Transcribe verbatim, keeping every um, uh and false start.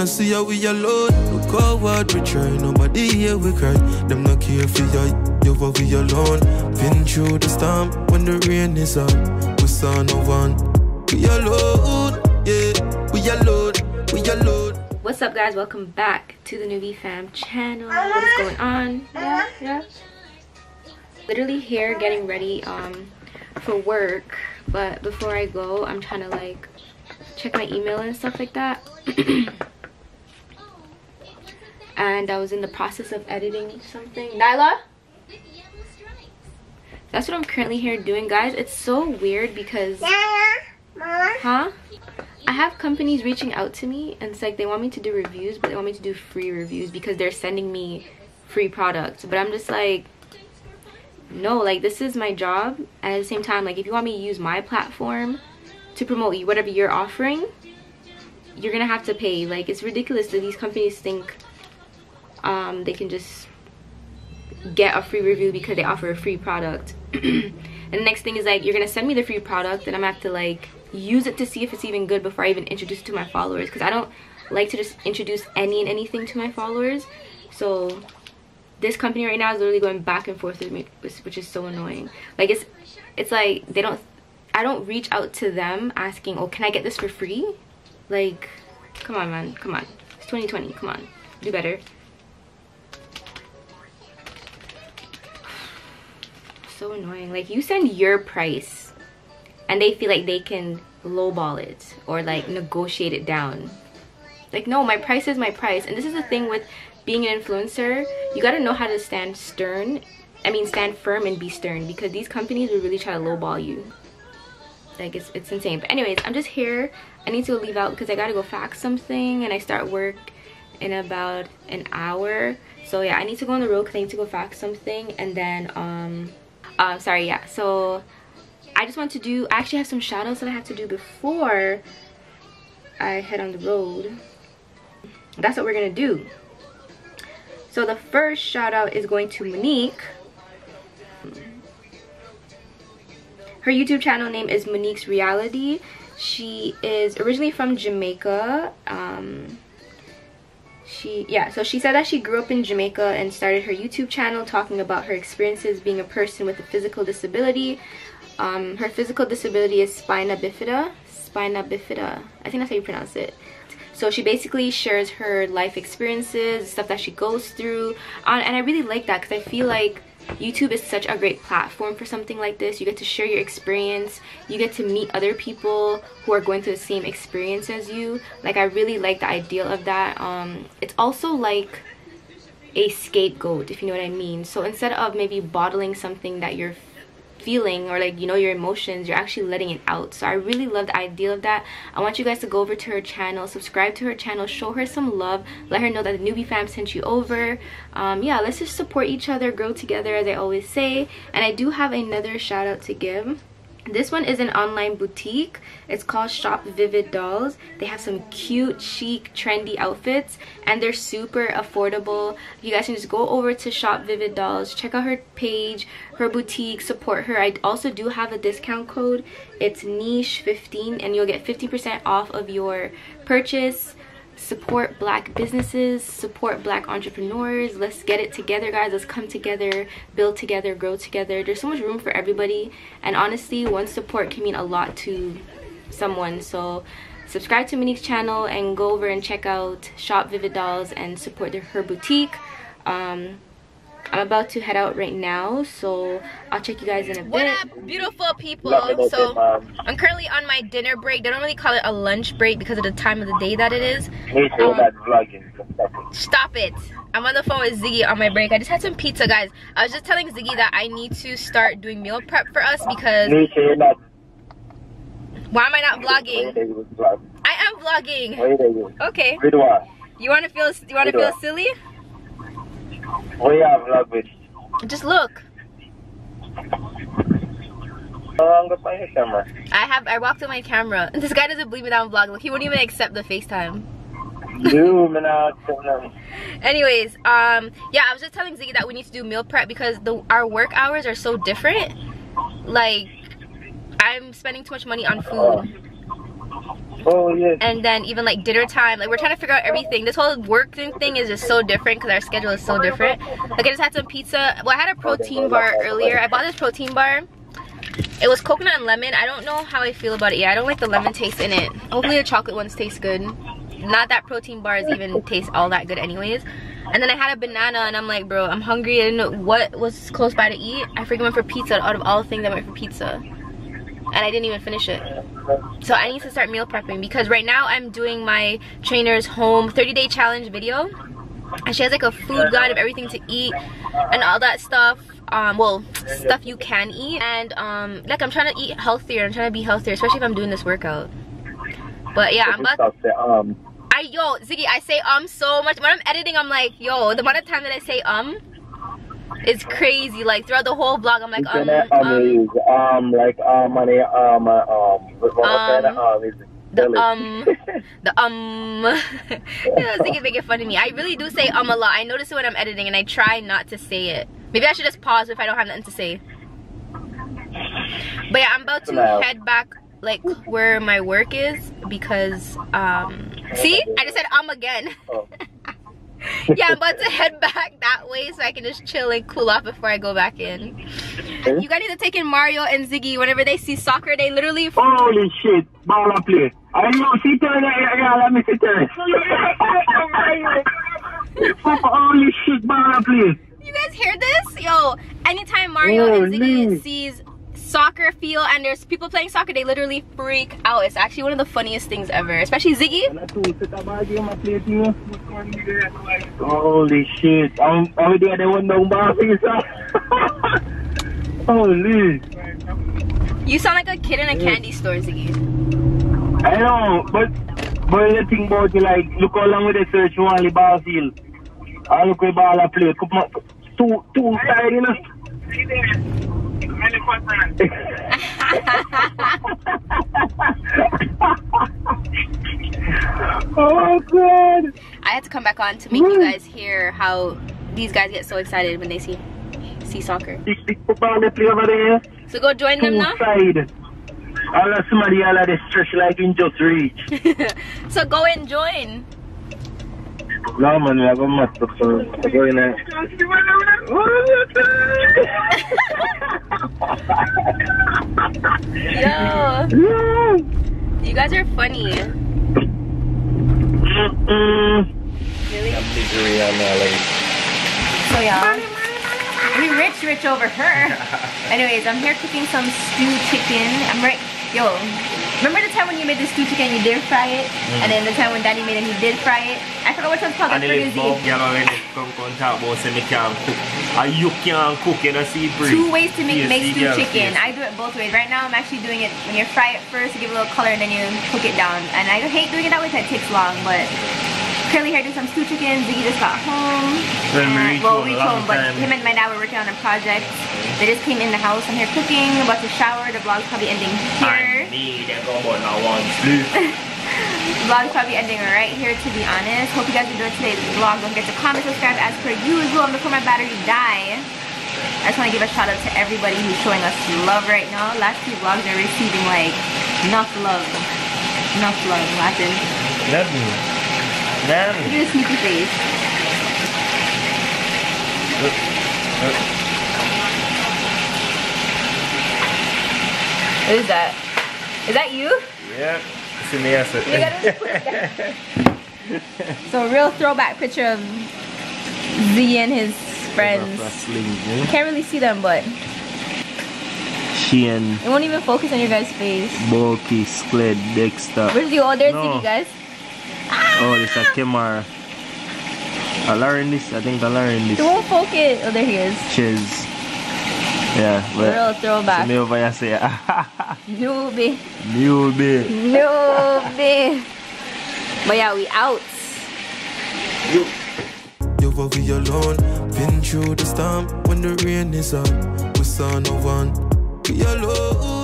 wanna see how we alone. Look how hard we try, nobody here we cry. Them not care for you, you for we alone. Been through the storm, when the rain is on. We saw no one, we alone. Yeah, we alone, we alone. What's up guys, welcome back to the Newbie Fam channel. What is going on? Yeah, yeah. Literally here getting ready um for work, but before I go I'm trying to like check my email and stuff like that. And I was in the process of editing something. Nyla? That's what I'm currently here doing, guys. It's so weird because huh? I have companies reaching out to me and it's like they want me to do reviews, but they want me to do free reviews because they're sending me free products. But I'm just like, no, like this is my job. And at the same time, like if you want me to use my platform to promote you, whatever you're offering, you're gonna have to pay. Like it's ridiculous that these companies think um, they can just get a free review because they offer a free product. And the next thing is like you're gonna send me the free product and I'm gonna have to like use it to see if it's even good before I even introduce it to my followers, because I don't like to just introduce any and anything to my followers. So this company right now is literally going back and forth with me, which is so annoying. Like it's it's like they don't I don't reach out to them asking, oh, can I get this for free? Like, come on man, come on, it's twenty twenty, come on, do better. So annoying. Like you send your price and they feel like they can lowball it or like negotiate it down. Like no, my price is my price. And this is the thing with being an influencer, you got to know how to stand stern I mean stand firm and be stern, because these companies will really try to lowball you. Like it's, it's insane. But anyways, I'm just here. I need to leave out because I gotta go fax something and I start work in about an hour. So yeah, I need to go on the road because I need to go fax something. And then um uh, sorry, yeah, so I just want to do, I actually have some shout outs that I have to do before I head on the road. That's what we're gonna do. So the first shout out is going to Monique. Her YouTube channel name is Monique's Reality. She is originally from Jamaica. Um, she, yeah, so she said that she grew up in Jamaica and started her YouTube channel talking about her experiences being a person with a physical disability. Um, her physical disability is spina bifida. Spina bifida. I think that's how you pronounce it. So she basically shares her life experiences, stuff that she goes through. Uh, and I really like that because I feel like YouTube is such a great platform for something like this. You get to share your experience. You get to meet other people who are going through the same experience as you. Like I really like the ideal of that. Um, it's also like a scapegoat, if you know what I mean. So instead of maybe bottling something that you're feeling or like, you know, your emotions, you're actually letting it out. So I really love the idea of that. I want you guys to go over to her channel, subscribe to her channel, show her some love, let her know that the Newbie Fam sent you over. Um yeah, let's just support each other, grow together, as I always say. And I do have another shout out to give. This one is an online boutique. It's called Shop Vivid Dolls. They have some cute, chic, trendy outfits and they're super affordable. You guys can just go over to Shop Vivid Dolls, check out her page, her boutique, support her. I also do have a discount code. It's niche fifteen and you'll get fifteen percent off of your purchase. Support black businesses, support black entrepreneurs. Let's get it together, guys. Let's come together, build together, grow together. There's so much room for everybody, and honestly, one support can mean a lot to someone. So subscribe to Monique's channel and go over and check out Shop Vivid Dolls and support their, her boutique. um I'm about to head out right now, so I'll check you guys in a bit. What up, beautiful people? So I'm currently on my dinner break. They don't really call it a lunch break because of the time of the day that it is. Um, stop it. I'm on the phone with Ziggy on my break. I just had some pizza, guys. I was just telling Ziggy that I need to start doing meal prep for us because... Why am I not vlogging? I am vlogging. Okay. You want to feel? You want to feel silly? What do you have vlog with? Just look. Oh, I'm gonna find your camera. I have. I walked with my camera. This guy doesn't believe me that I'm vlogging. Look, he won't even accept the FaceTime. Dude, man, I don't know. Anyways, um, yeah, I was just telling Ziggy that we need to do meal prep because the our work hours are so different. Like, I'm spending too much money on food. Oh, yeah. And then even like dinner time, like we're trying to figure out everything. This whole work thing is just so different because our schedule is so different. Like I just had some pizza. Well, I had a protein bar earlier. I bought this protein bar. It was coconut and lemon. I don't know how I feel about it. Yeah, I don't like the lemon taste in it. Hopefully the chocolate ones taste good. Not that protein bars even taste all that good anyways. And then I had a banana and I'm like, bro, I'm hungry. I didn't know what was close by to eat. I freaking went for pizza. Out of all the things, I went for pizza. And I didn't even finish it. So I need to start meal prepping because right now I'm doing my trainer's home thirty day challenge video. And she has like a food guide of everything to eat and all that stuff. Um, well, stuff you can eat. And um, like I'm trying to eat healthier. I'm trying to be healthier, especially if I'm doing this workout. But yeah, I'm about to, um. I, yo, Ziggy, I say um so much. When I'm editing, I'm like, yo, the amount of time that I say um, it's crazy. Like throughout the whole vlog, I'm like um, um, um, like um, and um, um, um, um, the um, the um. You know, Ziggy making fun of me. I really do say um a lot. I notice it when I'm editing, and I try not to say it. Maybe I should just pause if I don't have nothing to say. But yeah, I'm about to head back like where my work is because um. See, I just said um again. Yeah, I'm about to head back that way so I can just chill and cool off before I go back in. You guys need to take in Mario and Ziggy. Whenever they see soccer, they literally... Holy shit, ball of play. I know, sit there, let me sit there. Holy shit, ball of play. You guys hear this? Yo, anytime Mario oh, and Ziggy no. sees soccer field and there's people playing soccer, they literally freak out. It's actually one of the funniest things ever, especially Ziggy. Holy shit, I'm there, they went down bar. Holy. You sound like a kid in a candy store, Ziggy. I know, but but the thing about it, like, look how long with the search you want the ball field. I look where ball I play, two two side, you know. Oh god! I had to come back on to make you guys hear how these guys get so excited when they see see soccer. So go join them now. I'll have somebody all of this stretch like in just reach. So go and join. No man, we have a must up so I'm going there. Yo, you guys are funny. Mm-mm. Really? I'm misery on my So y'all, we rich rich over her. Anyways, I'm here cooking some stewed chicken. I'm right, yo. Remember the time when you made the stewed chicken and you did fry it? Mm. And then the time when Danny made it and he did fry it? I forgot which one's called. And then both y'all already come come talk about say me can't cook. And you can't cook, you know, see breed. Two ways to make, make stewed chicken. I do it both ways. Right now I'm actually doing it when you fry it first, you give it a little color and then you cook it down. And I hate doing it that way because it takes long, but currently here doing some stewed chicken. Ziggy just got home. When we reach well, home, we reached home, but him and my dad were working on a project. They just came in the house. I'm here cooking, about to shower. The vlog's probably ending here. I need to go on now one sleep. The vlog's probably ending right here, to be honest. Hope you guys enjoyed today's vlog. Don't forget to comment, subscribe as per usual. And before my battery die, I just want to give a shout out to everybody who's showing us love right now. Last two vlogs are receiving like enough love. Enough love, Latin. Nothing. Nothing. Look at his sneaky face. Look. Look. What is that? Is that you? Yeah. It's in the asset. You gotta put it down. So a real throwback picture of Z and his friends. You can't really see them, but Shane. it won't even focus on your guys' face. Bulky, Skled, Dexter. Where's the oh, there's No. Ziggy, guys. Oh, this is Kemar. I learned this. I think I learned this. It won't focus. Oh, there he is. Cheers. Yeah, but real throwback. me over here say, Newbie. Newbie. Newbie. But yeah, we out. You will be alone. Been through the storm when the rain is on. We saw no one. We alone.